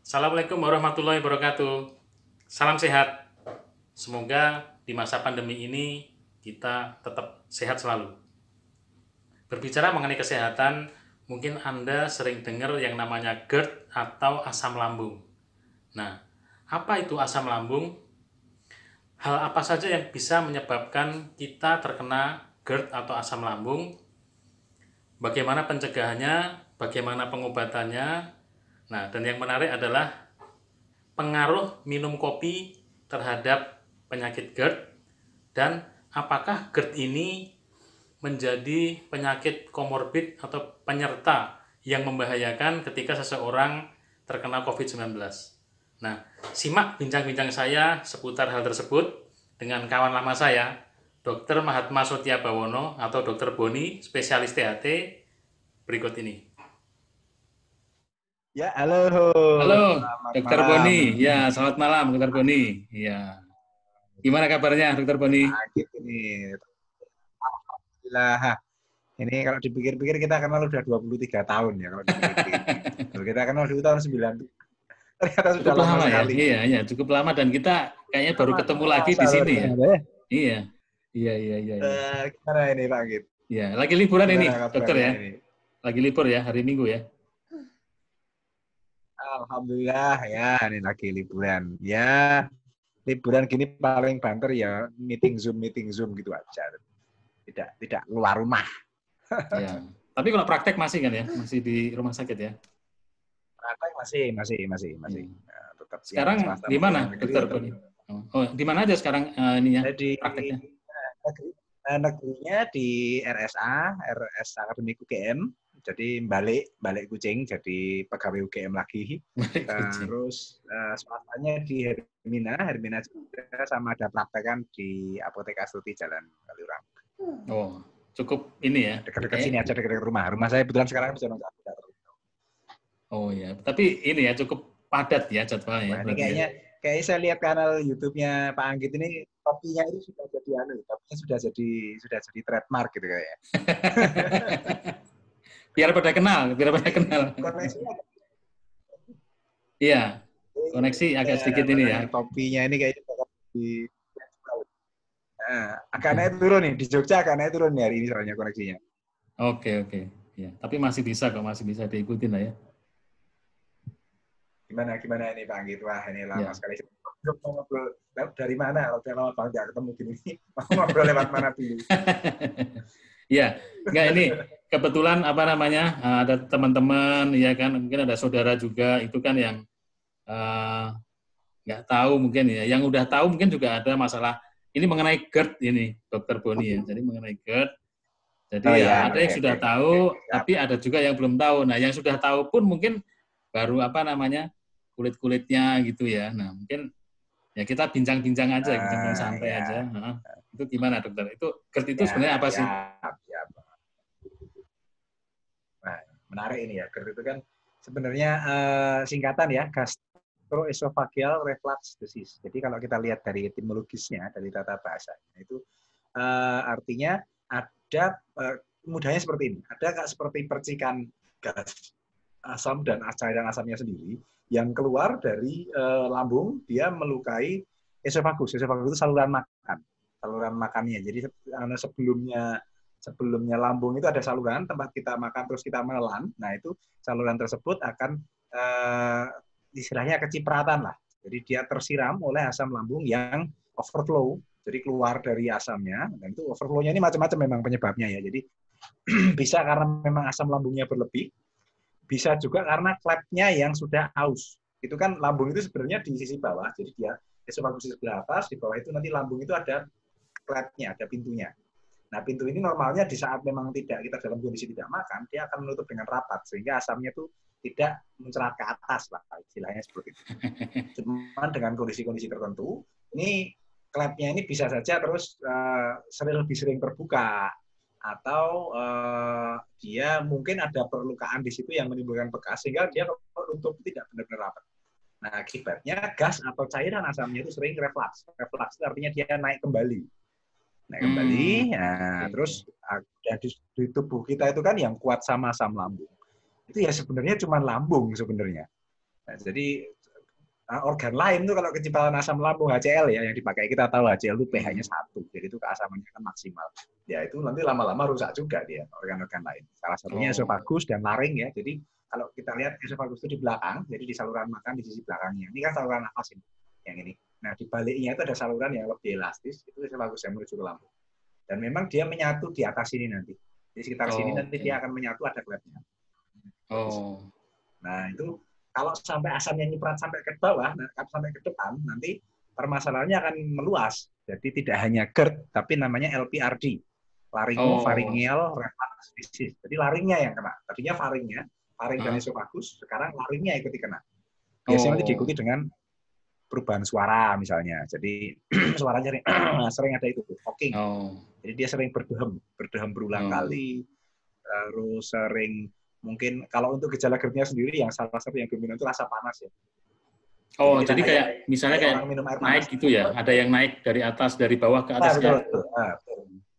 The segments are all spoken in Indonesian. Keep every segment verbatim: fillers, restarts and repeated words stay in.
Assalamualaikum warahmatullahi wabarakatuh. Salam sehat. Semoga di masa pandemi ini kita tetap sehat selalu. Berbicara mengenai kesehatan, mungkin Anda sering dengar yang namanya GERD atau asam lambung. Nah, apa itu asam lambung? Hal apa saja yang bisa menyebabkan kita terkena GERD atau asam lambung? Bagaimana pencegahannya? Bagaimana pengobatannya? Nah, dan yang menarik adalah pengaruh minum kopi terhadap penyakit GERD dan apakah GERD ini menjadi penyakit komorbid atau penyerta yang membahayakan ketika seseorang terkena covid sembilan belas. Nah, simak bincang-bincang saya seputar hal tersebut dengan kawan lama saya, dokter Mahatma Sotyabawono atau dokter Boni, spesialis T H T, berikut ini. Ya, halo. Halo, Selamat dokter malam. Boni. Ya, selamat malam, dokter Boni. Ya, gimana kabarnya, dokter Boni? Sakit ini. Alhamdulillah. Ini kalau dipikir-pikir kita kenal udah dua puluh tiga tahun ya kalau dipikir-pikir. Kalau kita kenal dulu tahun sembilan puluh. Ternyata sudah Cukup lama lama ya, sekali. iya, iya, cukup lama dan kita kayaknya baru Lama, ketemu lagi terasa di luar sini ya. biasa ya. Iya, iya, iya, iya, iya. Eh, gimana ini Pak Git? Iya, lagi liburan ini, Gimana dokter kabarnya ya. ini? Lagi libur ya, hari Minggu ya. Alhamdulillah ya, ini lagi liburan. Ya, liburan gini paling banter ya meeting Zoom, meeting Zoom gitu aja. Tidak tidak keluar rumah. Ya. Tapi kalau praktek masih kan ya, masih di rumah sakit ya. Praktek masih, masih, masih, masih. Iya. Nah, tetap yang Sekarang swasta di maupun mana, yang negeri dokter tetap. Boni? Oh, oh, di mana aja sekarang uh, ininya Jadi prakteknya? negeri, eh, negerinya di R S A, R S Akademik U G M. Jadi balik balik Kucing jadi pegawai U G M lagi. Balik kucing. Terus uh, swastanya di Hermina, Hermina juga sama ada praktekan di Apotek Astuti Jalan Kaliurang. Oh, cukup ini ya. Dekat-dekat Kayak, sini aja, dekat-dekat rumah. Rumah saya kebetulan sekarang di Jalan Kaliurang. oh ya, tapi ini ya cukup padat ya jadwalnya ya Wah, ini berarti ya. kayaknya kayaknya saya lihat kanal YouTube-nya Pak Anggit ini topinya itu sudah jadi anu, topinya sudah jadi sudah jadi trademark gitu kayaknya. Biar pada kenal, biar pada kenal. Koneksinya Iya, koneksi agak sedikit ini ya. topinya ini kayaknya bakal di nah, agak naik turun nih di Jogja agak naik turun nih hari ini soalnya koneksinya. Oke, oke. Ya, tapi masih bisa kok, masih bisa diikutin lah ya. Gimana gimana ini Pak Anggit? Wah, ini lama Ya. sekali. Mau ngobrol dari mana? Kalau saya lama banget nggak ketemu gini. Mau ngobrol lewat mana dulu? Ya, enggak ini kebetulan apa namanya ada teman-teman ya kan, mungkin ada saudara juga itu kan yang uh, nggak tahu mungkin ya, yang udah tahu mungkin juga ada masalah ini mengenai GERD ini, dokter Boni ya. Jadi mengenai GERD. Jadi Oh ya ya, ada oke yang oke sudah oke. tahu, tapi ada juga yang belum tahu. Nah, yang sudah tahu pun mungkin baru apa namanya kulit-kulitnya gitu ya. Nah, mungkin ya kita bincang-bincang aja, bincang-bincang Ah, santai ya. aja. Nah, itu gimana dokter? Itu GERD itu Ya, sebenarnya apa sih? siap, siap. Nah, menarik ini ya. GERD itu kan sebenarnya uh, singkatan ya, gastroesophageal reflux disease. Jadi kalau kita lihat dari etimologisnya, dari tata bahasanya, itu uh, artinya ada, uh, mudahnya seperti ini, ada nggak seperti percikan gas asam dan cairan asamnya sendiri yang keluar dari uh, lambung, dia melukai esofagus. Esofagus itu saluran makan, saluran makannya. Jadi sebelumnya sebelumnya lambung itu ada saluran tempat kita makan terus kita menelan. Nah itu saluran tersebut akan uh, istilahnya kecipratan lah. Jadi dia tersiram oleh asam lambung yang overflow. Jadi keluar dari asamnya. Dan itu overflow-nya ini macam-macam memang penyebabnya ya. Jadi bisa karena memang asam lambungnya berlebih, bisa juga karena klepnya yang sudah aus. Itu kan lambung itu sebenarnya di sisi bawah, jadi dia esofagus di sebelah atas, di bawah itu nanti lambung itu ada klepnya, ada pintunya. Nah, pintu ini normalnya di saat memang tidak kita dalam kondisi tidak makan, dia akan menutup dengan rapat sehingga asamnya itu tidak mencerat ke atas lah, istilahnya seperti itu. Cuman dengan kondisi-kondisi tertentu, ini klepnya ini bisa saja terus uh, sering lebih sering terbuka atau uh, dia mungkin ada perlukaan di situ yang menimbulkan bekas sehingga dia menutup tidak benar-benar rapat. Nah, akibatnya gas atau cairan asamnya itu sering reflux. Reflux itu artinya dia naik kembali. Naik kembali, Hmm, nah, oke, oke. terus di, di tubuh kita itu kan yang kuat sama asam lambung. Itu ya sebenarnya cuma lambung sebenarnya. Nah, jadi organ lain tuh kalau kecepatan asam lambung H C L ya yang dipakai kita tahu H C L itu pH-nya satu, jadi itu keasamannya kan maksimal. Ya itu nanti lama-lama rusak juga dia organ-organ lain. Salah satunya Oh. esofagus dan laring ya. Jadi kalau kita lihat esofagus itu di belakang, jadi di saluran makan di sisi belakangnya. Ini kan saluran nafas ini, yang ini. Nah di baliknya itu ada saluran yang lebih elastis, itu esofagus yang menuju ke lambung. Dan memang dia menyatu di atas sini nanti. Di sekitar Oh, sini nanti okay. dia akan menyatu, ada klepnya. Oh. Nah itu kalau sampai asamnya nyiprat sampai ke bawah, sampai ke depan, nanti permasalahannya akan meluas. Jadi tidak hanya GERD, tapi namanya L P R D, laringo-pharyngeal Oh. reflux disease. Jadi laringnya yang kena. Tadinya faringnya, faring dan Uh-huh. esofagus, sekarang laringnya ikuti kena. Biasanya Oh. nanti diikuti dengan perubahan suara misalnya. Jadi suaranya sering ada itu, talking. Oh. Jadi dia sering berdehem, berdehem berulang Oh. kali, terus sering mungkin kalau untuk gejala GERD-nya sendiri yang salah satu yang dominan itu rasa panas ya. Oh, jadi, jadi kayak, kayak misalnya kayak, kayak minum air naik panas. gitu ya, ada yang naik dari atas, dari bawah ke atas. Nah, betul, betul. Nah, betul.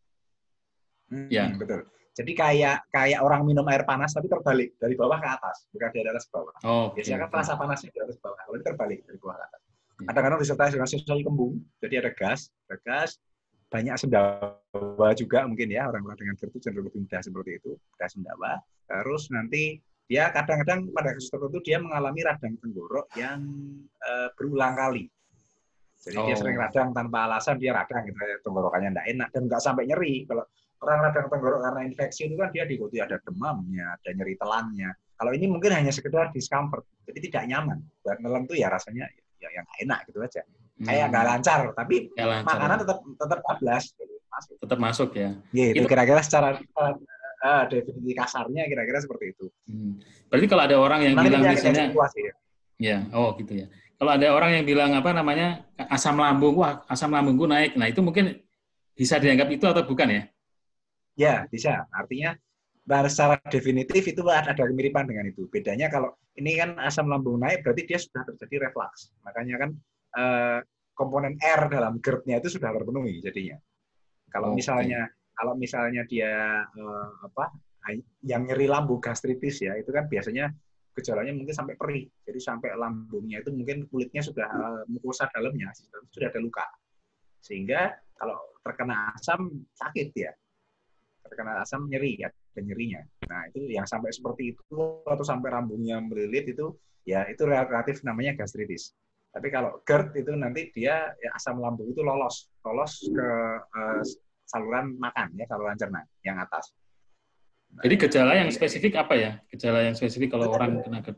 Hmm, ya. Betul. Jadi kayak kayak orang minum air panas tapi terbalik dari bawah ke atas, bukan dari atas ke bawah. Oh, biasanya okay, kan okay. rasa panasnya dari atas ke bawah, kalau ini terbalik dari bawah ke atas. Kadang-kadang disertai dengan sensasi kembung, jadi ada gas, ada gas, banyak sendawa juga mungkin ya, orang-orang dengan GERD itu cenderung lebih mudah seperti itu, ada sendawa. Terus nanti dia kadang-kadang pada kasus tertentu dia mengalami radang tenggorok yang uh, berulang kali. Jadi oh. dia sering radang tanpa alasan, dia radang gitu, tenggorokannya tidak enak dan nggak sampai nyeri. Kalau orang radang tenggorok karena infeksi itu kan dia diikuti ada demamnya, ada nyeri telannya. Kalau ini mungkin hanya sekedar discomfort, jadi tidak nyaman. Buat nelen tuh ya rasanya ya yang enak gitu aja. Hmm. Kayak nggak lancar, tapi lancar, makanan ya. tetap tetap bablas. Gitu. Masuk. Tetap masuk ya. Ya itu kira-kira secara uh, definisi kasarnya kira-kira seperti itu. Hmm. Berarti kalau ada orang yang Nanti bilang misalnya, ya. ya, oh gitu ya. Kalau ada orang yang bilang apa namanya asam lambung, wah asam lambungku naik, nah itu mungkin bisa dianggap itu atau bukan ya? Ya bisa. Artinya secara definitif itu ada kemiripan dengan itu. Bedanya kalau ini kan asam lambung naik berarti dia sudah terjadi reflux. Makanya kan eh, komponen R dalam GERD-nya itu sudah terpenuhi jadinya. Kalau oh, misalnya okay. kalau misalnya dia eh, apa yang nyeri lambung gastritis ya itu kan biasanya gejalanya mungkin sampai perih. Jadi sampai lambungnya itu mungkin kulitnya sudah uh, mukosa dalamnya sudah ada luka. Sehingga kalau terkena asam sakit ya. Terkena asam nyeri ya, ada nyerinya. Nah, itu yang sampai seperti itu atau sampai lambungnya melilit itu ya itu relatif namanya gastritis. Tapi kalau GERD itu nanti dia ya, asam lambung itu lolos, lolos ke uh, saluran makan ya, saluran cerna yang atas. Jadi gejala yang spesifik apa ya? Gejala yang spesifik kalau itu orang kena GERD?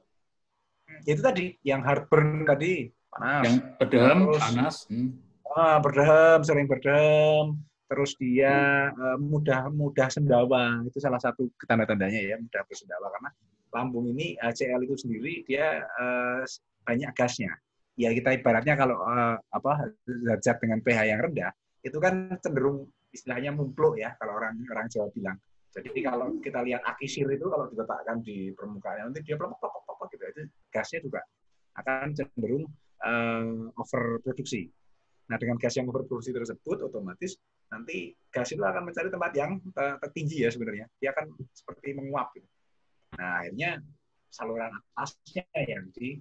Itu tadi, yang heartburn tadi, panas. Yang berdehem, terus, panas. Hmm. Ah, berdehem, sering berdehem. Terus dia uh, mudah mudah sendawa. Itu salah satu tanda-tandanya ya, mudah bersendawa. Karena lambung ini, H C L itu sendiri, dia uh, banyak gasnya. Ya kita ibaratnya kalau uh, apa zat dengan pH yang rendah, itu kan cenderung istilahnya mumpluk ya, kalau orang orang Jawa bilang. Jadi kalau kita lihat akisir itu kalau diletakkan di permukaan nanti dia pelopok-pelopok gitu, itu gasnya juga akan cenderung uh, overproduksi. Nah dengan gas yang overproduksi tersebut otomatis nanti gas itu akan mencari tempat yang tertinggi ya sebenarnya. Dia akan seperti menguap. Gitu. Nah akhirnya saluran atasnya yang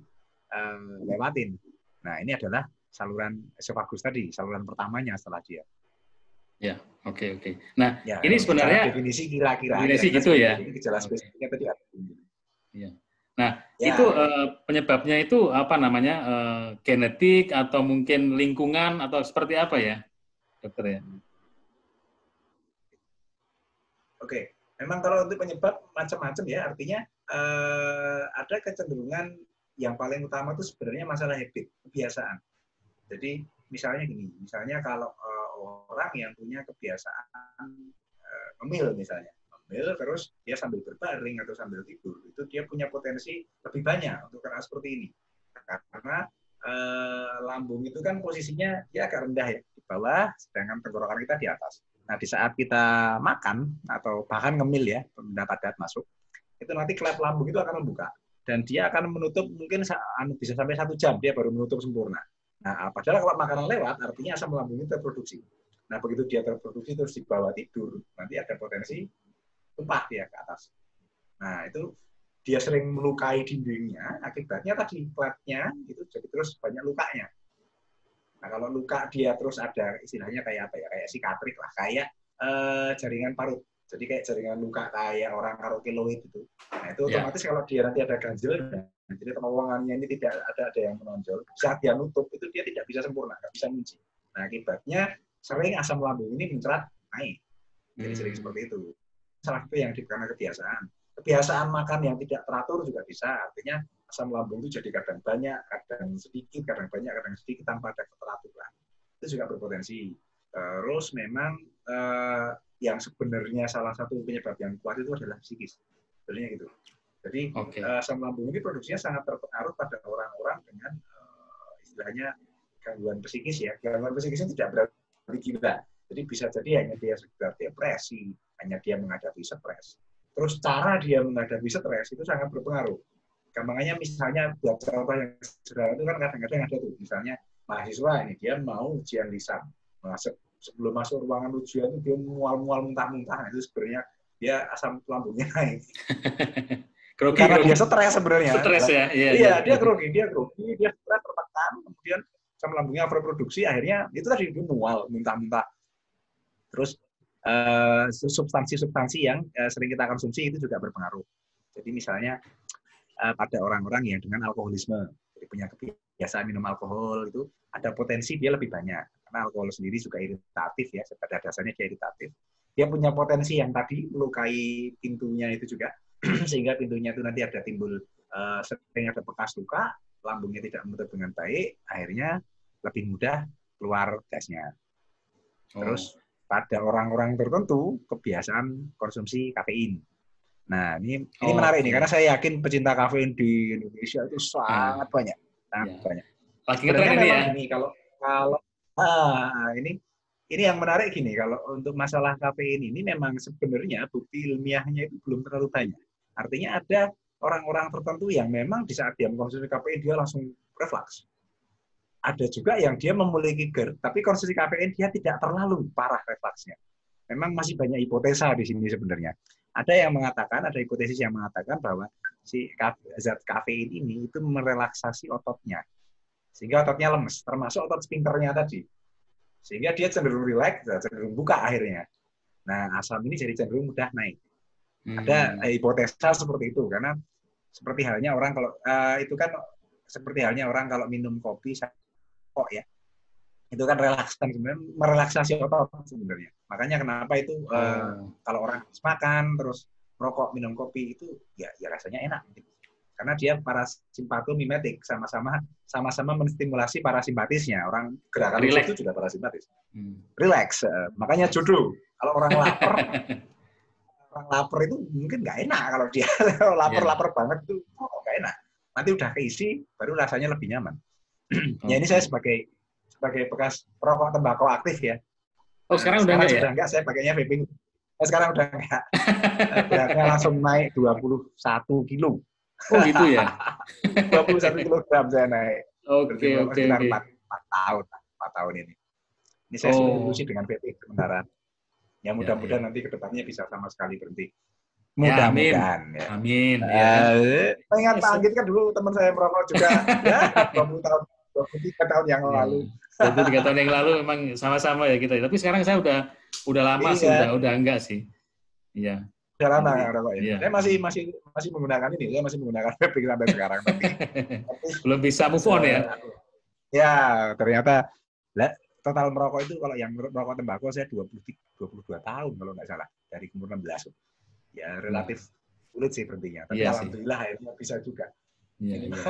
dilewatin. Uh, nah ini adalah saluran esofagus tadi, saluran pertamanya setelah dia. Ya, oke okay, oke. Okay. Nah, ya, ini sebenarnya definisi kira-kira definisi kira-kira gitu ya. Ini gejala spesifiknya tadi ada. Ya. Nah, ya, itu ya. Uh, penyebabnya itu apa namanya? Uh, genetik atau mungkin lingkungan atau seperti apa ya, dokter ya? Oke, memang kalau untuk penyebab macam-macam ya, artinya uh, ada kecenderungan yang paling utama itu sebenarnya masalah habit, kebiasaan. Jadi misalnya gini, misalnya kalau uh, orang yang punya kebiasaan uh, ngemil misalnya, ngemil terus dia sambil berbaring atau sambil tidur, itu dia punya potensi lebih banyak untuk kena seperti ini. Karena uh, lambung itu kan posisinya dia agak rendah ya, di bawah, sedangkan tenggorokan kita di atas. Nah di saat kita makan atau bahkan ngemil ya, mendapat dat masuk, itu nanti klep lambung itu akan membuka dan dia akan menutup mungkin bisa sampai satu jam dia baru menutup sempurna. Nah, padahal kalau makanan lewat, artinya asam lambung itu terproduksi. Nah, begitu dia terproduksi terus dibawa tidur, nanti ada potensi tumpah dia ke atas. Nah, itu dia sering melukai dindingnya, akibatnya tadi platnya itu jadi terus banyak lukanya. Nah kalau luka dia terus ada istilahnya kayak apa ya, kayak sikatrik lah, kayak eh, jaringan parut. Jadi kayak jaringan luka kayak orang karo keloid itu. Nah itu otomatis yeah. kalau dia nanti ada ganjel, jadi terowongannya ini tidak ada ada yang menonjol, saat dia nutup itu dia tidak bisa sempurna, nggak bisa ngunci. Nah akibatnya sering asam lambung ini mencerat naik. Jadi hmm. sering seperti itu. Salah satu yang karena kebiasaan. Kebiasaan makan yang tidak teratur juga bisa. Artinya asam lambung itu jadi kadang banyak, kadang sedikit, kadang banyak, kadang sedikit tanpa ada keteraturan. Itu juga berpotensi. Terus memang eh, yang sebenarnya salah satu penyebab yang kuat itu adalah psikis. Sebenarnya gitu. Jadi okay. eh, asam lambung ini produksinya sangat terpengaruh pada orang-orang dengan eh, istilahnya gangguan psikis ya. Gangguan psikisnya tidak berarti gila. Jadi bisa jadi hanya dia sekedar depresi, hanya dia menghadapi stres. Terus cara dia menghadapi stres itu sangat berpengaruh. Gampangnya misalnya buat contoh yang sederhana itu kan kadang-kadang ada tuh, misalnya mahasiswa ini dia mau ujian lisan, masuk sebelum masuk ruangan ujian itu dia mual-mual muntah-muntah, itu sebenarnya dia asam lambungnya naik. Grogi, karena grogi. dia stres sebenarnya. Stres ya, iya. Iya, dia grogi, dia grogi, dia stres tertekan, kemudian asam lambungnya overproduksi, akhirnya itu tadi dia mual, muntah-muntah. Terus Uh, substansi-substansi yang uh, sering kita konsumsi itu juga berpengaruh. Jadi misalnya uh, pada orang-orang yang dengan alkoholisme, jadi punya kebiasaan minum alkohol itu ada potensi dia lebih banyak. Karena alkohol sendiri juga iritatif ya, pada dasarnya dia iritatif. Dia punya potensi yang tadi melukai pintunya itu juga, sehingga pintunya itu nanti ada timbul uh, sering ada bekas luka, lambungnya tidak menutup dengan baik, akhirnya lebih mudah keluar gasnya. Terus oh. pada orang-orang tertentu kebiasaan konsumsi kafein. Nah, ini ini oh, menarik okay. nih karena saya yakin pecinta kafein di Indonesia itu sangat hmm. banyak, sangat yeah. banyak. Lagi ngetren ini ya. Ini kalau kalau ah, ini ini yang menarik gini, kalau untuk masalah kafein ini memang sebenarnya bukti ilmiahnya itu belum terlalu banyak. Artinya ada orang-orang tertentu yang memang di saat dia mengkonsumsi kafein dia langsung refleks. Ada juga yang dia memiliki GERD, tapi konsumsi kafein dia tidak terlalu parah refleksnya. Memang masih banyak hipotesa di sini sebenarnya. Ada yang mengatakan, ada hipotesis yang mengatakan bahwa si zat kafein ini itu merelaksasi ototnya, sehingga ototnya lemes, termasuk otot sphincternya tadi, sehingga dia cenderung rileks, cenderung buka akhirnya. Nah, asam ini jadi cenderung mudah naik. Hmm. Ada hipotesa seperti itu, karena seperti halnya orang kalau uh, itu kan seperti halnya orang kalau minum kopi kok ya, itu kan relaksan sebenarnya, merelaksasi otot sebenarnya. Makanya kenapa itu oh. uh, kalau orang makan terus merokok minum kopi itu ya ya rasanya enak, karena dia parasimpatomimetik, sama-sama sama-sama menstimulasi parasimpatisnya. Orang gerakan itu juga parasimpatis. Hmm. Relax, uh, makanya jodoh. Kalau orang lapar, orang lapar itu mungkin nggak enak kalau dia lapar-lapar yeah. banget itu oh, nggak enak. Nanti udah keisi, baru rasanya lebih nyaman. Ya ini saya sebagai sebagai bekas perokok tembakau aktif ya. Oh sekarang, sekarang udah enggak ya? Enggak, saya pakainya vaping. Nah, sekarang udah enggak. Beratnya langsung naik dua puluh satu kilo. Oh gitu ya? dua puluh satu kilogram saya naik. Oke oke oke. empat tahun, empat tahun ini. Ini saya oh. substitusi dengan vaping sementara. Ya mudah-mudahan ya, ya. nanti ke depannya bisa sama sekali berhenti. Mudah-mudahan. Ya, amin. Ya. Uh, pengen Pak Anggit kan dulu teman saya merokok juga ya dua puluh tahun. dua puluh tiga tahun yang lalu. dua puluh tiga tahun yang lalu memang sama-sama ya kita. Tapi sekarang saya udah udah lama iya. sih, udah udah enggak sih. Iya. Udah lama enggak rokok ya. Iya. Saya masih masih masih menggunakan ini, saya masih menggunakan vaping sampai sekarang tapi, tapi belum bisa move on ya. Ya, ternyata lah, total merokok itu kalau yang merokok tembakau saya dua puluh dua tahun kalau nggak salah, dari umur enam belas. Ya, relatif sulit sih berhentinya. Tapi iya alhamdulillah sih. Akhirnya bisa juga. Iya, iya.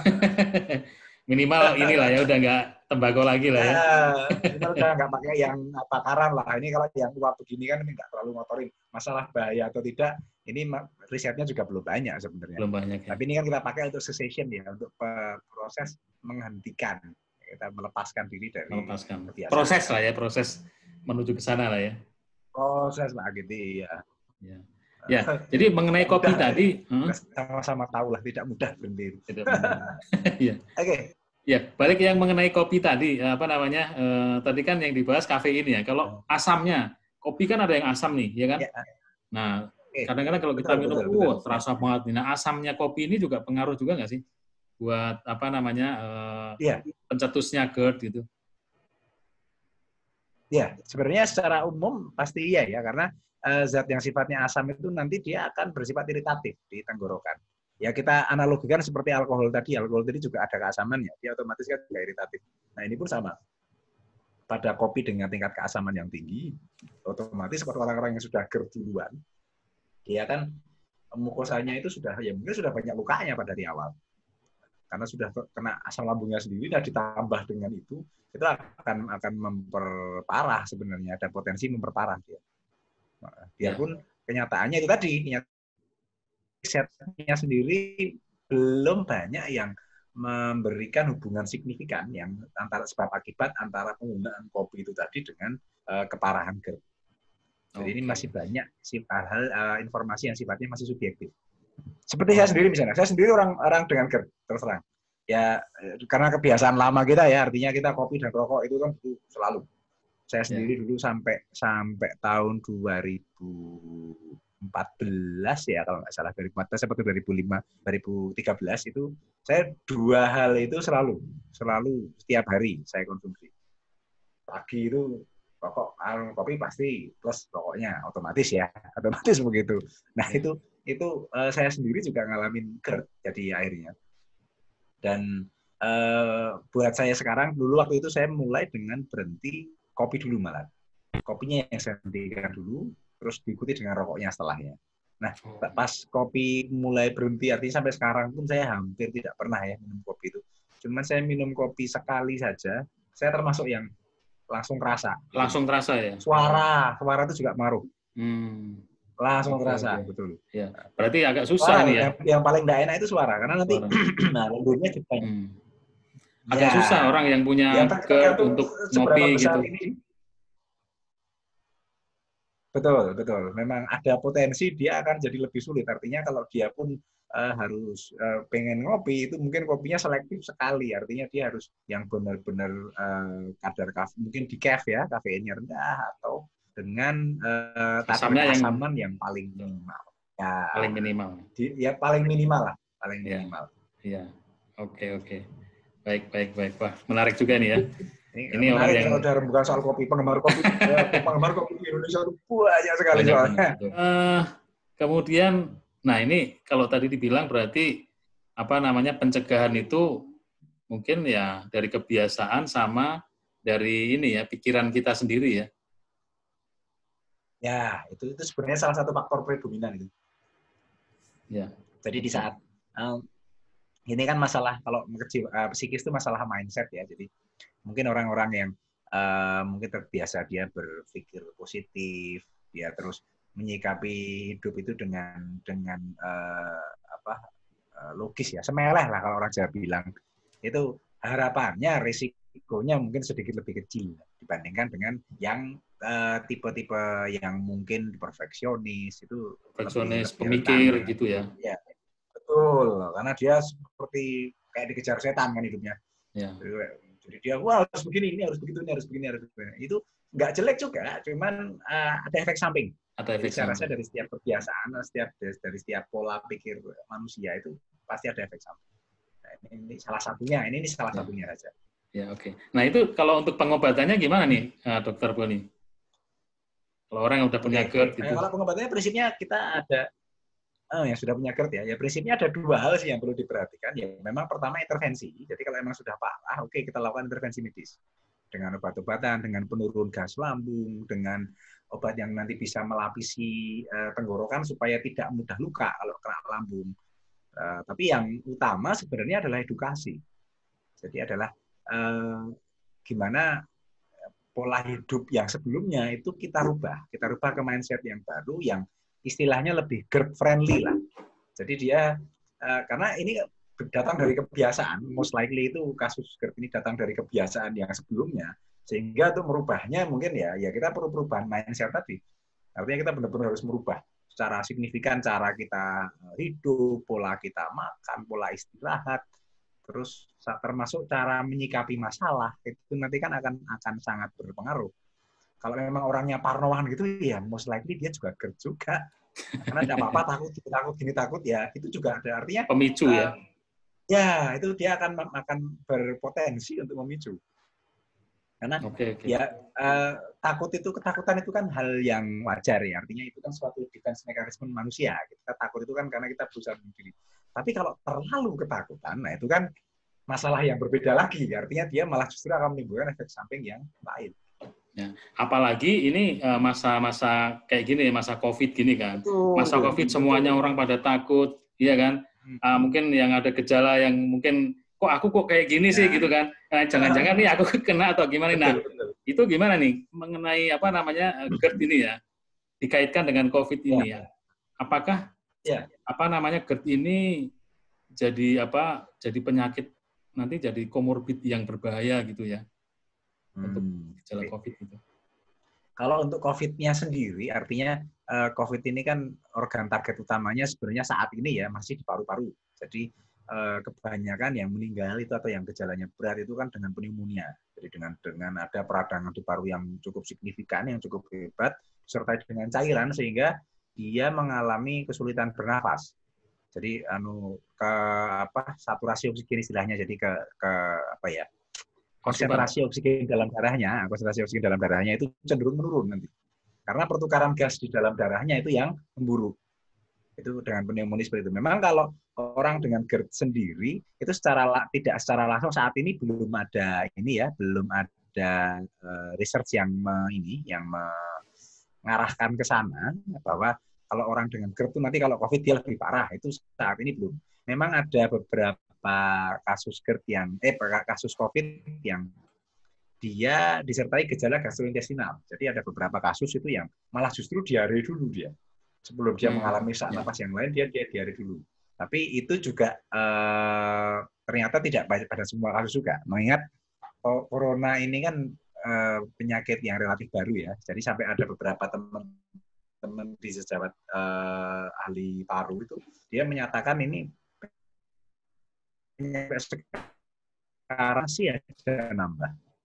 Minimal inilah ya udah nggak tembakau lagi lah ya. Minimal udah nggak pakai yang bakaran lah. Ini kalau yang tua begini kan ini nggak terlalu ngotorin. Masalah bahaya atau tidak, ini risetnya juga belum banyak sebenarnya. Belum banyak. Ya. Tapi ini kan kita pakai untuk cessation ya, untuk proses menghentikan. Kita melepaskan diri dari melepaskan. Proses lah ya, proses menuju ke sana lah ya. Proses lah gitu ya. Ya. Ya, jadi mengenai kopi mudah, tadi sama-sama tahu lah tidak mudah berhenti. Tidak mudah. Ya. Oke. Okay. Ya, balik yang mengenai kopi tadi, apa namanya? Eh, tadi kan yang dibahas kafein ya. Kalau asamnya, kopi kan ada yang asam nih, ya kan? Ya. Nah, kadang-kadang kalau kita betul, minum, betul, wah betul. terasa banget. Nah, asamnya kopi ini juga pengaruh juga nggak sih buat apa namanya eh, Iya, pencetusnya GERD gitu? ya, sebenarnya secara umum pasti iya ya, karena eh, zat yang sifatnya asam itu nanti dia akan bersifat iritatif di tenggorokan. Ya kita analogikan seperti alkohol tadi, alkohol tadi juga ada keasamannya, dia otomatis kan juga iritatif. Nah ini pun sama. Pada kopi dengan tingkat keasaman yang tinggi, otomatis pada orang-orang yang sudah GERD duluan, dia kan mukosanya itu sudah ya mungkin sudah banyak lukanya pada di awal. Karena sudah kena asam lambungnya sendiri dan ditambah dengan itu, itu akan akan memperparah sebenarnya, ada potensi memperparah dia. Biarpun ya. Kenyataannya itu tadi, risetnya sendiri belum banyak yang memberikan hubungan signifikan yang antara sebab akibat antara penggunaan kopi itu tadi dengan uh, keparahan GERD. Jadi okay. Ini masih banyak hal-hal uh, informasi yang sifatnya masih subjektif. Seperti oh. saya sendiri misalnya, saya sendiri orang orang dengan GERD terus terang. Ya karena kebiasaan lama kita ya, artinya kita kopi dan rokok itu kan selalu. Saya sendiri yeah. dulu sampai sampai tahun dua ribu empat belas ya kalau nggak salah, dua ribu empat belas atau dua ribu lima, dua ribu tiga belas itu saya dua hal itu selalu selalu setiap hari saya konsumsi. Pagi itu rokok, kopi pasti plus rokoknya otomatis ya, otomatis begitu. Nah yeah. itu itu uh, saya sendiri juga ngalamin GERD jadi akhirnya. Dan uh, buat saya sekarang, dulu waktu itu saya mulai dengan berhenti kopi dulu malah. Kopinya yang saya hentikan dulu, terus diikuti dengan rokoknya setelahnya. Nah, pas kopi mulai berhenti, artinya sampai sekarang pun saya hampir tidak pernah ya minum kopi itu. Cuman saya minum kopi sekali saja, saya termasuk yang langsung terasa. Langsung terasa ya? Suara, suara itu juga ngaruh. Hmm. Langsung okay, terasa, okay. betul. Ya. Berarti agak susah Wah, nih ya? Yang, yang paling tidak enak itu suara, karena nanti nah, lembutnya juga. Hmm. Agak ya. susah orang yang punya yang GERD untuk ngopi gitu. Ini. Betul, betul. Memang ada potensi dia akan jadi lebih sulit. Artinya kalau dia pun uh, harus uh, pengen ngopi, itu mungkin kopinya selektif sekali. Artinya dia harus yang benar-benar uh, kadar kafe, mungkin di kef ya, kafeinnya rendah, atau dengan uh, kadar keasaman yang, yang paling minimal. Ya, paling minimal. Di, ya paling minimal lah, paling minimal. Iya. Oke, oke. Baik, baik, baik. Wah, menarik juga nih ya. Ini, ini orang yang udah rembukan soal kopi, penggemar kopi, penggemar kopi di Indonesia itu banyak sekali banyak, soalnya. Uh, kemudian, nah ini kalau tadi dibilang berarti apa namanya pencegahan itu mungkin ya dari kebiasaan sama dari ini ya pikiran kita sendiri ya. Ya, itu itu sebenarnya salah satu faktor predominan itu. Ya. Jadi di saat um, ini kan masalah kalau kecil uh, psikis itu masalah mindset ya. Jadi mungkin orang-orang yang uh, mungkin terbiasa dia berpikir positif, dia terus menyikapi hidup itu dengan dengan uh, apa uh, logis ya, semeleh lah kalau orang Jawa bilang. Itu harapannya risikonya mungkin sedikit lebih kecil dibandingkan dengan yang uh, tipe-tipe yang mungkin perfeksionis itu perfeksionis pemikir gitu ya. Ya. Betul, karena dia seperti kayak dikejar setan kan hidupnya. Ya. Jadi dia, wah harus begini, ini harus begitu, ini harus begini, harus begini. Itu nggak jelek juga, cuman uh, ada efek samping. Ada efek Jadi saya samping. rasa dari setiap kebiasaan, setiap dari setiap pola pikir manusia itu pasti ada efek samping. Nah, ini, ini salah satunya, ini, ini salah ya. satunya saja. Ya oke. Okay. Nah itu kalau untuk pengobatannya gimana nih, Dokter Boni? Kalau orang yang udah punya okay. GERD itu. Kalau pengobatannya prinsipnya kita ada Oh, yang sudah punya GERD ya, ya prinsipnya ada dua hal sih yang perlu diperhatikan. Ya, memang pertama intervensi. Jadi kalau memang sudah parah, oke okay, kita lakukan intervensi medis dengan obat-obatan, dengan penurun gas lambung, dengan obat yang nanti bisa melapisi uh, tenggorokan supaya tidak mudah luka kalau kena lambung. Uh, tapi yang utama sebenarnya adalah edukasi. Jadi adalah uh, gimana pola hidup yang sebelumnya itu kita rubah, kita rubah ke mindset yang baru yang istilahnya lebih GERD friendly lah. Jadi dia uh, karena ini datang dari kebiasaan, most likely itu kasus GERD ini datang dari kebiasaan yang sebelumnya, sehingga itu merubahnya mungkin ya ya kita perlu perubahan mindset tadi. Artinya kita benar-benar harus merubah secara signifikan cara kita hidup, pola kita makan, pola istirahat, terus termasuk cara menyikapi masalah itu nanti kan akan akan sangat berpengaruh. Kalau memang orangnya parnoan gitu, ya most likely dia juga GERD juga. Karena tidak apa-apa, takut, takut, gini, takut, ya itu juga ada artinya. Pemicu uh, ya. Ya, itu dia akan akan berpotensi untuk memicu. Karena Oke, oke. ya uh, takut itu, ketakutan itu kan hal yang wajar ya. Artinya itu kan suatu defense mekanisme manusia. Kita takut itu kan karena kita berusaha melindungi diri. Tapi kalau terlalu ketakutan, nah itu kan masalah yang berbeda lagi. Artinya dia malah justru akan menimbulkan efek samping yang lain. Ya. Apalagi ini masa-masa kayak gini, masa COVID gini kan. Betul, masa COVID betul. semuanya orang pada takut, iya kan. Hmm. Uh, mungkin yang ada gejala yang mungkin kok aku kok kayak gini ya. Sih gitu kan. Nah, jangan-jangan nih aku kena atau gimana. Betul, nah, betul. Itu gimana nih mengenai apa namanya GERD ini ya, dikaitkan dengan COVID ini ya. ya. Apakah ya. apa namanya GERD ini jadi apa? Jadi penyakit nanti jadi komorbid yang berbahaya gitu ya. Untuk gejala hmm. COVID itu. Kalau untuk COVID-nya sendiri, artinya uh, COVID ini kan organ target utamanya sebenarnya saat ini ya masih di paru-paru. Jadi uh, kebanyakan yang meninggal itu atau yang gejalanya berat itu kan dengan pneumonia. Jadi dengan dengan ada peradangan di paru yang cukup signifikan, yang cukup hebat, serta dengan cairan sehingga dia mengalami kesulitan bernafas. Jadi anu ke apa saturasi oksigen istilahnya, jadi ke ke apa ya? konsentrasi oksigen dalam darahnya, konsentrasi oksigen dalam darahnya itu cenderung menurun nanti. Karena pertukaran gas di dalam darahnya itu yang memburuk. Itu dengan pneumonia seperti itu. Memang kalau orang dengan GERD sendiri, itu secara tidak secara langsung saat ini belum ada ini ya, belum ada uh, research yang me, ini yang mengarahkan ke sana bahwa kalau orang dengan GERD itu nanti kalau COVID dia lebih parah. Itu saat ini belum. Memang ada beberapa kasus GERD yang eh kasus COVID yang dia disertai gejala gastrointestinal. Jadi ada beberapa kasus itu yang malah justru diare dulu dia. Sebelum dia hmm, mengalami sesak ya. Napas yang lain, dia dia diare dulu. Tapi itu juga eh, ternyata tidak pada semua kasus juga. Mengingat oh, corona ini kan eh, penyakit yang relatif baru ya. Jadi sampai ada beberapa teman-teman di sejawat eh, ahli paru itu dia menyatakan ini sekarang sih ada nambah.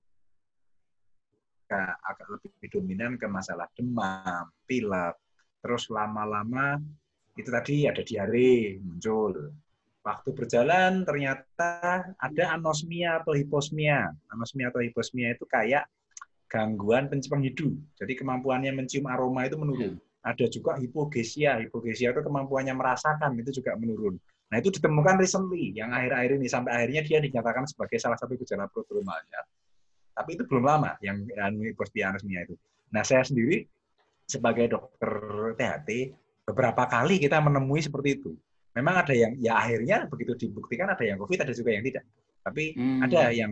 Agak lebih dominan ke masalah demam, pilek, terus lama-lama itu tadi ada diare muncul. Waktu berjalan ternyata ada anosmia atau hiposmia. Anosmia atau hiposmia itu kayak gangguan penciuman hidu. Jadi kemampuannya mencium aroma itu menurun. Ada juga hipogesia. Hipogesia itu kemampuannya merasakan itu juga menurun. Nah, itu ditemukan recently, yang akhir-akhir ini, sampai akhirnya dia dinyatakan sebagai salah satu gejala prodromalnya. Tapi itu belum lama, yang hiposmia anosmia itu. Nah, saya sendiri, sebagai dokter T H T, beberapa kali kita menemui seperti itu. Memang ada yang, ya akhirnya begitu dibuktikan, ada yang COVID, ada juga yang tidak. Tapi hmm. ada yang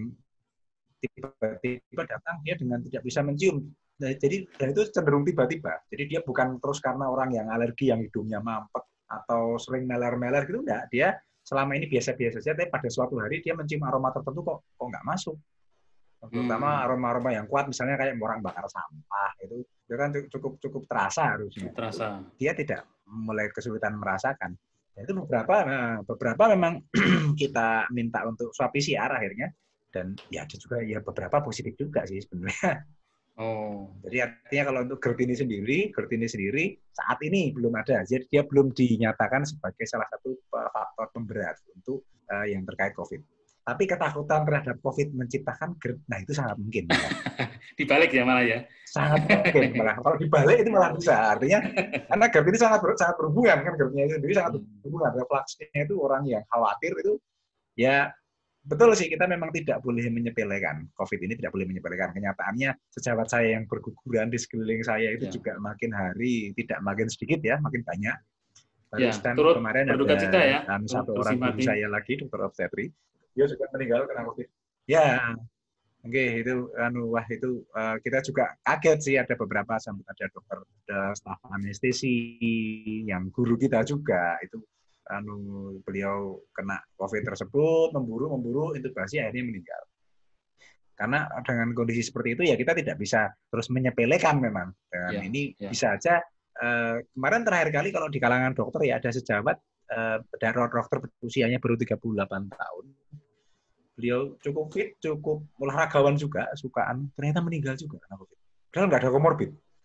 tiba-tiba datang, dia dengan tidak bisa mencium. Nah, jadi, dan itu cenderung tiba-tiba. Jadi dia bukan terus karena orang yang alergi, yang hidungnya mampet, atau sering meler-meler gitu, enggak. Dia selama ini biasa-biasa saja, tapi pada suatu hari dia mencium aroma tertentu kok kok nggak masuk. Terutama hmm. aroma-aroma yang kuat, misalnya kayak orang bakar sampah, itu, itu kan cukup cukup terasa harusnya. Terasa. Dia tidak mulai kesulitan merasakan. Dan itu beberapa, nah, beberapa memang kita minta untuk swab P C R akhirnya, dan ya ada juga ya beberapa positif juga sih sebenarnya. Oh. Jadi artinya kalau untuk GERD ini sendiri, GERD ini sendiri saat ini belum ada. Jadi dia belum dinyatakan sebagai salah satu faktor pemberat untuk uh, yang terkait COVID. Tapi ketakutan terhadap COVID menciptakan GERD, nah itu sangat mungkin. Dibalik ya malah ya? Sangat mungkin malah. Kalau dibalik itu malah bisa. Artinya karena GERD ini sangat ber, sangat berhubungan kan, GERD-nya itu sendiri sangat berhubungan. Refleksnya itu orang yang khawatir itu ya. Betul sih, kita memang tidak boleh menyepelekan. COVID ini tidak boleh menyepelekan. Kenyataannya, sejawat saya yang berguguran di sekeliling saya itu ya. Juga makin hari tidak makin sedikit ya, makin banyak. Baru ya, turut kemarin ada cita ya. Anu, satu orang guru saya lagi, dokter obstetri, dia juga meninggal karena COVID. Ya, oke, okay, itu anu wah itu uh, kita juga kaget sih, ada beberapa sampai ada dokter, ada staf anestesi yang guru kita juga itu. Anu beliau kena COVID tersebut, memburu memburu intubasi, akhirnya meninggal. Karena dengan kondisi seperti itu ya kita tidak bisa terus menyepelekan memang. Dengan ya, ini ya. Bisa aja eh, kemarin terakhir kali kalau di kalangan dokter ya ada sejawat eh, dokter usianya baru tiga puluh delapan tahun. Beliau cukup fit, cukup olahragawan juga, sukaan, ternyata meninggal juga karena COVID. Padahal nggak ada komorbid.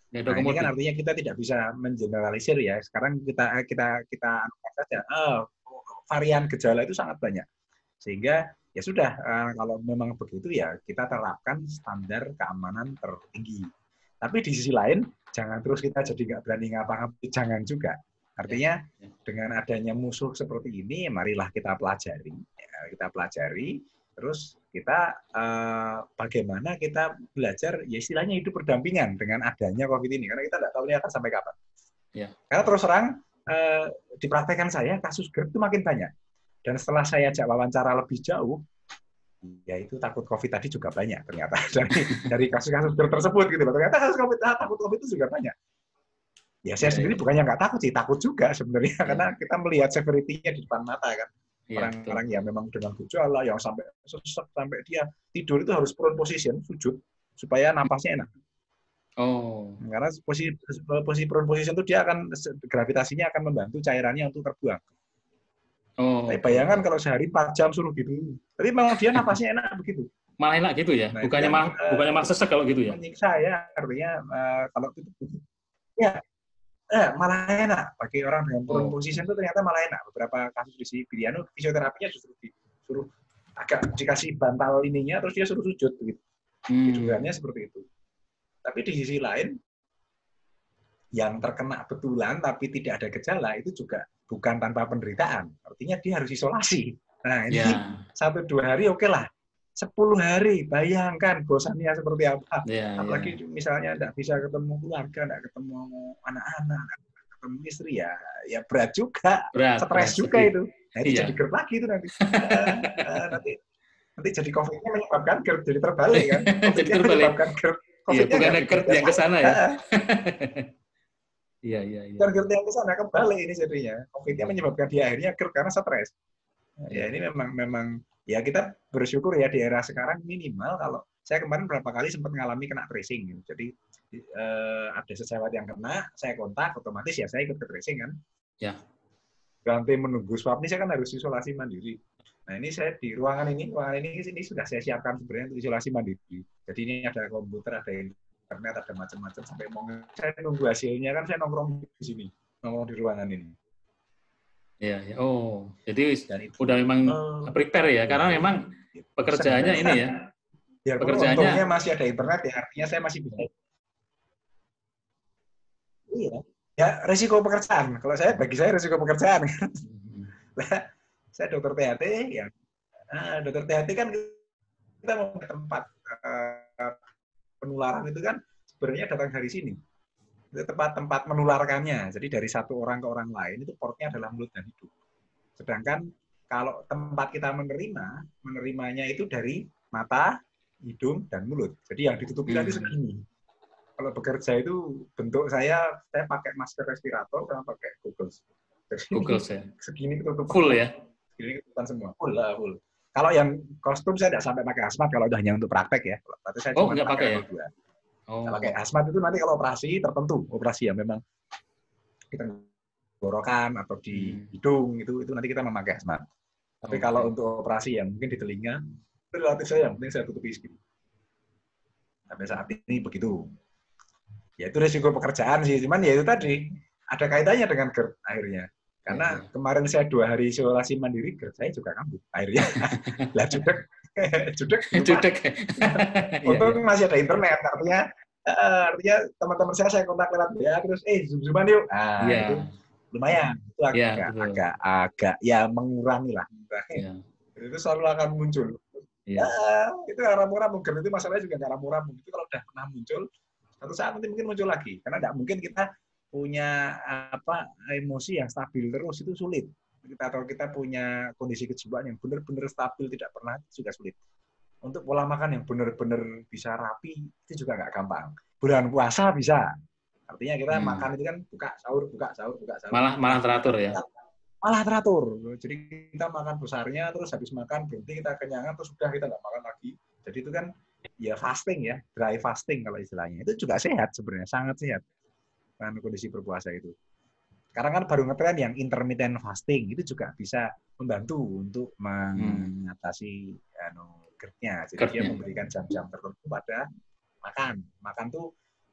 Ya, Nah, ini kan dokomotif. artinya kita tidak bisa mengeneralisir ya. Sekarang kita kita kita anggap saja, oh, varian gejala itu sangat banyak. Sehingga ya sudah, eh, kalau memang begitu ya kita terapkan standar keamanan tertinggi. Tapi di sisi lain, jangan terus kita jadi nggak berani ngapa-ngapain, jangan juga. Ya, Artinya ya. dengan adanya musuh seperti ini, marilah kita pelajari, ya, kita pelajari, terus kita eh, bagaimana kita belajar, ya istilahnya hidup berdampingan dengan adanya COVID ini, karena kita nggak tahu ini akan sampai kapan. Ya. Karena terus terang eh, dipraktekkan saya kasus GERD itu makin banyak, dan setelah saya ajak wawancara lebih jauh, ya itu takut COVID tadi juga banyak ternyata dari dari kasus-kasus GERD tersebut gitu loh. Ternyata kasus COVID, takut COVID itu juga banyak. Ya saya Ya, sendiri ya. bukannya nggak takut sih, takut juga sebenarnya, Ya. karena kita melihat severity-nya di depan mata kan. Ya, Orang-orang betul. yang memang dengan gejala yang sampai sesek, sampai dia tidur itu harus prone position, sujud, supaya napasnya enak. Oh. Karena posisi posisi prone position itu dia akan, gravitasinya akan membantu cairannya untuk terbuang. Oh, Tapi oke, bayangkan oke. kalau sehari empat jam suruh gitu. Tapi memang dia napasnya enak begitu. Malah enak gitu ya? Nah itu Bukannya kan malah bukannya uh, malah sesek kalau gitu ya? menyiksa ya, artinya uh, kalau itu ya eh, malah enak bagi orang dengan prone Oh. position itu, ternyata malah enak. Beberapa kasus di Sibiriano fisioterapinya justru disuruh agak dikasih bantal ininya, terus dia suruh sujud begitu. Hmm. Tidurannya seperti itu. Tapi di sisi lain, yang terkena betulan tapi tidak ada gejala itu juga bukan tanpa penderitaan. Artinya dia harus isolasi. Nah ini Ya, satu dua hari oke lah. Sepuluh hari, bayangkan bosannya seperti apa. ya, Apalagi ya. misalnya tidak bisa ketemu keluarga, tidak ketemu anak-anak, ketemu istri, ya ya berat juga, Berat, berat stres juga sedih. itu. Nah itu Iya. jadi GERD lagi itu nanti. Uh, uh, nanti nanti jadi COVID-nya menyebabkan GERD, jadi terbalik kan. Jadi COVID-nya terbalik. menyebabkan GERD. Iya, COVID-nya bukan nggak bikin GERD GERD yang ke lagi. sana ya. Uh, Iya, iya, iya, Bukan iya. GERD yang ke sana, kebalik ini jadinya. COVID-nya Iya, menyebabkan dia akhirnya GERD karena stres. Ya iya. ini memang memang ya kita bersyukur ya di era sekarang, minimal kalau saya kemarin berapa kali sempat mengalami kena tracing gitu. Jadi eh, ada sejawat yang kena, saya kontak, otomatis ya saya ikut ke tracing kan. Ya. Ganti menunggu swab ini saya kan harus isolasi mandiri. Nah ini saya di ruangan ini, ruangan ini ini sudah saya siapkan sebenarnya untuk isolasi mandiri. Jadi ini ada komputer, ada internet, ada macam-macam, sampai mau saya nunggu hasilnya kan, saya nongkrong di sini, nongkrong di ruangan ini. Iya, ya. Oh, jadi Dan itu udah memang uh, prepare ya, karena memang pekerjaannya ini ya, ya pun untungnya pekerjaannya. masih ada internet ya, artinya saya masih bisa. Iya. Ya resiko pekerjaan. Kalau saya, bagi saya resiko pekerjaan. Saya dokter T H T ya. Nah, dokter T H T kan kita mau ke tempat uh, penularan itu kan sebenarnya datang dari sini. Itu tempat-tempat menularkannya. Jadi dari satu orang ke orang lain itu portnya adalah mulut dan hidung. Sedangkan kalau tempat kita menerima, menerimanya itu dari mata, hidung, dan mulut. Jadi yang ditutupi nanti Hmm. segini. Kalau bekerja itu bentuk saya, saya pakai masker respirator sama pakai goggles. Jadi Google saya. segini ketutupan. Full ya? Segini ketutupan semua. Full lah, full. Kalau yang kostum saya tidak sampai pakai hazmat, kalau udah hanya untuk praktek ya. Berarti saya Oh, cuma nggak pakai pakai ya? level dua. Oh. Saya pakai hazmat itu nanti kalau operasi tertentu, operasi yang memang kita tenggorokan atau di hidung, itu itu nanti kita memakai hazmat. Tapi Oke. kalau untuk operasi yang mungkin di telinga, itu relatif saya yang penting saya tutupi segini. Sampai saat ini begitu. Ya itu resiko pekerjaan sih, cuman ya itu tadi ada kaitannya dengan GERD akhirnya. Karena Ya, ya. kemarin saya dua hari isolasi mandiri, GERD saya juga kambuh akhirnya. Lah judek, judek lupa. Judek. Iya, iya. Untung masih ada internet, artinya uh, artinya teman-teman saya saya kontak lewat ya, terus eh zoom-zooman yuk. Nah Iya. itu lumayan, itu Iya, agak betul. agak agak ya mengurangi lah. Iya. Itu selalu akan muncul. Iya. Ya, itu ramu-ramu GERD itu masalahnya juga nggak ramu-ramu. Itu kalau udah pernah muncul, satu saat nanti mungkin muncul lagi. Karena nggak mungkin kita punya apa emosi yang stabil terus, itu sulit. Kita atau kita punya kondisi kejiwaan yang benar-benar stabil, tidak pernah, itu juga sulit. Untuk pola makan yang benar-benar bisa rapi, itu juga nggak gampang. Bulan puasa bisa. Artinya kita Hmm. makan itu kan buka sahur, buka sahur, buka sahur. Malah malah teratur ya. Malah teratur. Jadi kita makan besarnya, terus habis makan berhenti, kita kenyangan, terus sudah kita nggak makan lagi. Jadi itu kan ya fasting ya, dry fasting kalau istilahnya. Itu juga sehat sebenarnya, sangat sehat. Kan kondisi berpuasa itu. Sekarang kan baru ngetren yang intermittent fasting, itu juga bisa membantu untuk mengatasi anu, GERD-nya. Jadi dia memberikan jam-jam tertentu pada makan. Makan tuh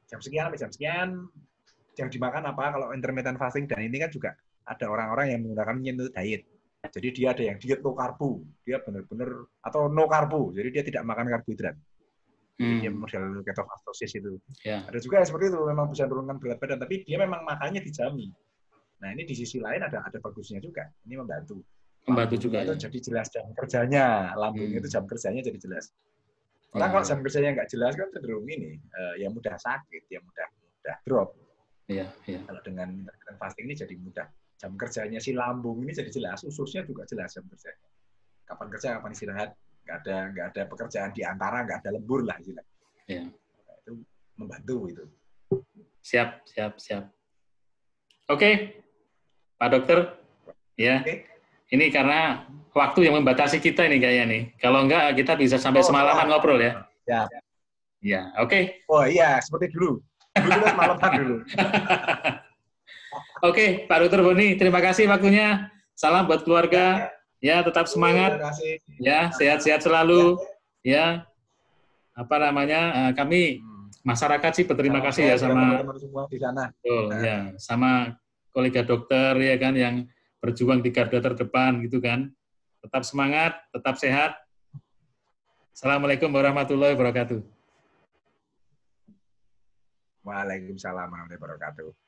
jam sekian sampai jam sekian yang dimakan apa. Kalau intermittent fasting dan ini kan juga ada orang-orang yang menggunakan untuk diet. Jadi dia ada yang diet low karbo, dia benar-benar atau no karbo, jadi dia tidak makan karbohidrat. Jadi hmm. dia model ketofastosis itu. Yeah. Ada juga yang seperti itu, memang bisa menurunkan berat badan, tapi dia memang makannya dijamin. Nah ini di sisi lain ada ada bagusnya juga. Ini membantu. Membantu juga. Itu ya? Jadi jelas jam kerjanya, lambung hmm. itu jam kerjanya jadi jelas. Orang ya, kalau jam kerjanya nggak jelas kan cenderung ini, uh, ya mudah sakit, ya mudah mudah drop. Iya, iya. Kalau dengan intermittent fasting ini jadi mudah. Jam kerjanya si lambung ini jadi jelas, ususnya juga jelas jam kerjanya. Kapan kerja, kapan istirahat. Nggak ada nggak ada pekerjaan di antara, nggak ada lembur lah istilahnya. Ya. Nah, itu membantu itu. Siap, siap, siap. Oke, Pak Dokter. Ya. Oke. Ini karena waktu yang membatasi kita ini kayaknya nih. Kalau enggak kita bisa sampai oh, semalaman ya. ngobrol ya. Ya. Ya, oke. Okay. Oh iya, seperti dulu. Dulu kita semalaman dulu. Oke, okay, Pak Dokter Boni, terima kasih waktunya. Salam buat keluarga. Ya, tetap semangat. Ya, sehat-sehat selalu. Ya, apa namanya? Kami masyarakat sih berterima kasih ya sama di sana. Oh, ya, sama kolega dokter ya kan yang berjuang di garda terdepan gitu kan. Tetap semangat, tetap sehat. Assalamualaikum warahmatullahi wabarakatuh. Waalaikumsalam warahmatullahi wabarakatuh.